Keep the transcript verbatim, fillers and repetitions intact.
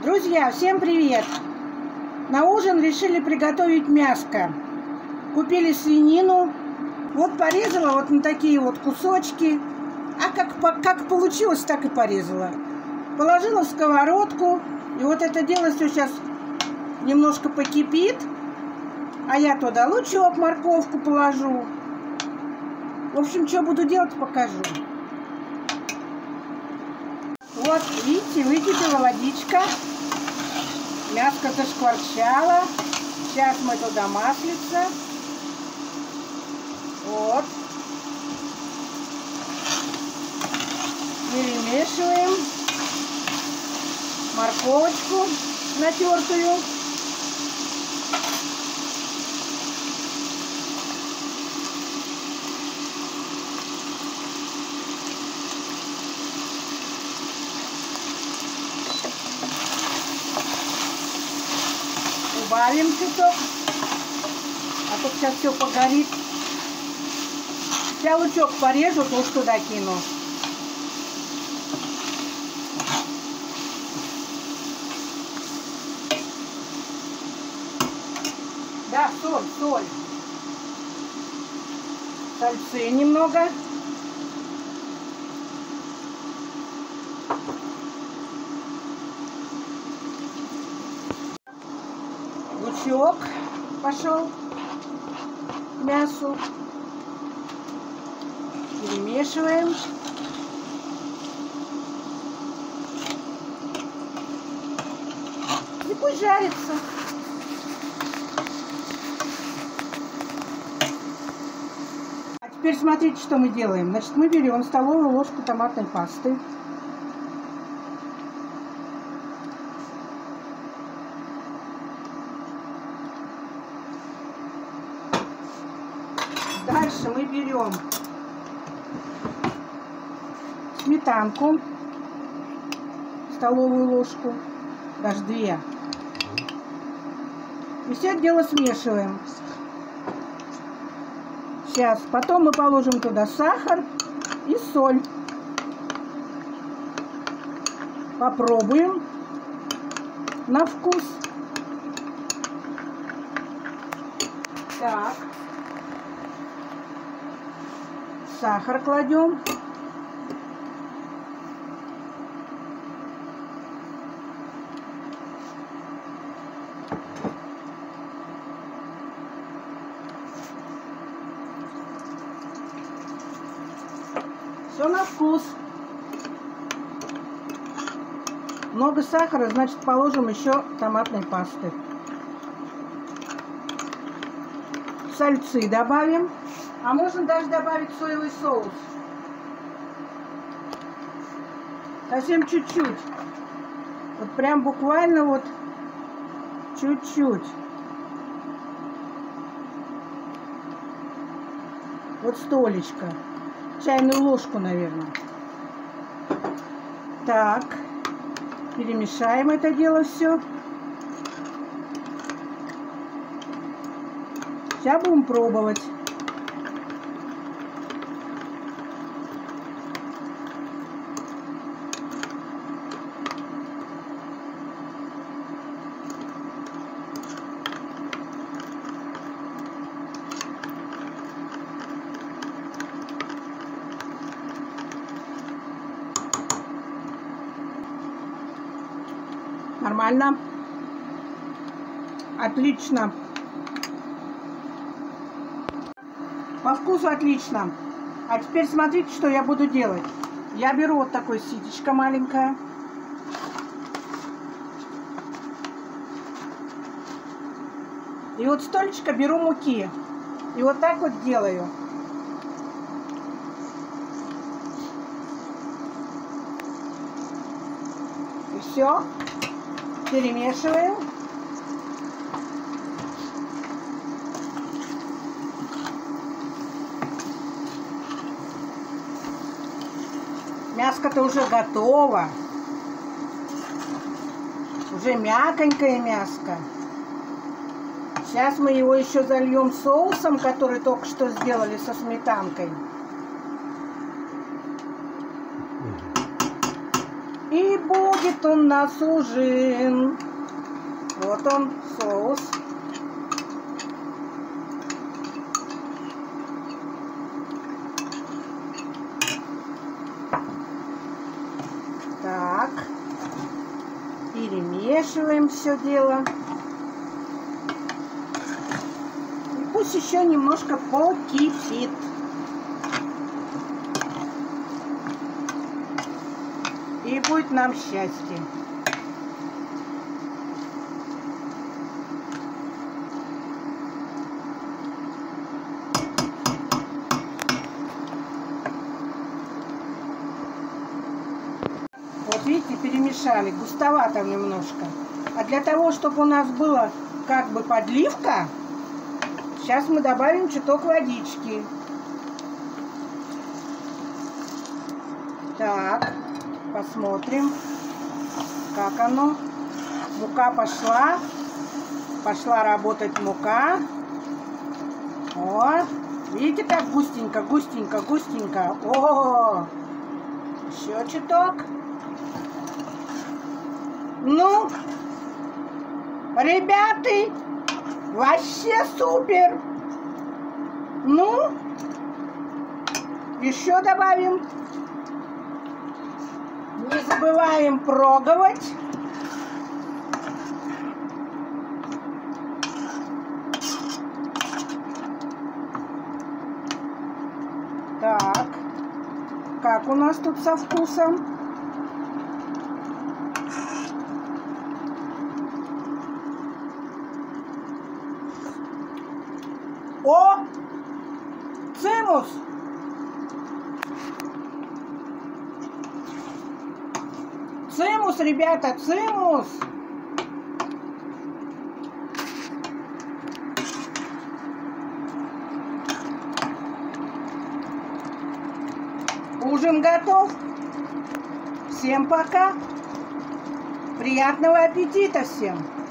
Друзья, всем привет! На ужин решили приготовить мяско. Купили свинину. Вот порезала вот на такие вот кусочки. А как, как получилось, так и порезала. Положила в сковородку. И вот это дело все сейчас немножко покипит. А я туда лучок, морковку положу. В общем, что буду делать, покажу. Вот, видите, выкипела водичка. Мяско зашкварчало. Сейчас мы туда маслица. Вот. Перемешиваем. Морковочку натертую. Убавим чуток, а то сейчас все погорит. Я лучок порежу, то уж туда кину. Да, соль, соль. Сальцы немного. Лучок пошел к мясу. Перемешиваем. И пусть жарится. А теперь смотрите, что мы делаем. Значит, мы берем столовую ложку томатной пасты. Дальше мы берем сметанку, столовую ложку, даже две. И все это дело смешиваем. Сейчас. Потом мы положим туда сахар и соль. Попробуем на вкус. Так. Сахар кладем. Все на вкус. Много сахара, значит, положим еще томатной пасты. Сальцы добавим. А можно даже добавить соевый соус. Совсем чуть-чуть. Вот прям буквально вот чуть-чуть. Вот столечко. Чайную ложку, наверное. Так. Перемешаем это дело все. Сейчас будем пробовать. Нормально. Отлично. По вкусу отлично. А теперь смотрите, что я буду делать. Я беру вот такое ситечко маленькое. И вот столечко беру муки. И вот так вот делаю. И все. Перемешиваем. Мяско-то уже готово. Уже мяконькое мяско. Сейчас мы его еще зальем соусом, который только что сделали со сметанкой. И будет вот у нас ужин. Вот он, соус. Так. Перемешиваем все дело. И пусть еще немножко покипит. И будет нам счастье. Вот видите, перемешали, густовато немножко. А для того, чтобы у нас была как бы подливка, сейчас мы добавим чуток водички. Так, посмотрим, как оно. Мука пошла, пошла работать мука. О, видите, как густенько, густенько, густенько. О, еще чуток. Ну, ребята, вообще супер. Ну, еще добавим. Не забываем пробовать. Так, как у нас тут со вкусом? О! Цимус! Цимус, ребята, цимус! Ужин готов. Всем пока. Приятного аппетита всем!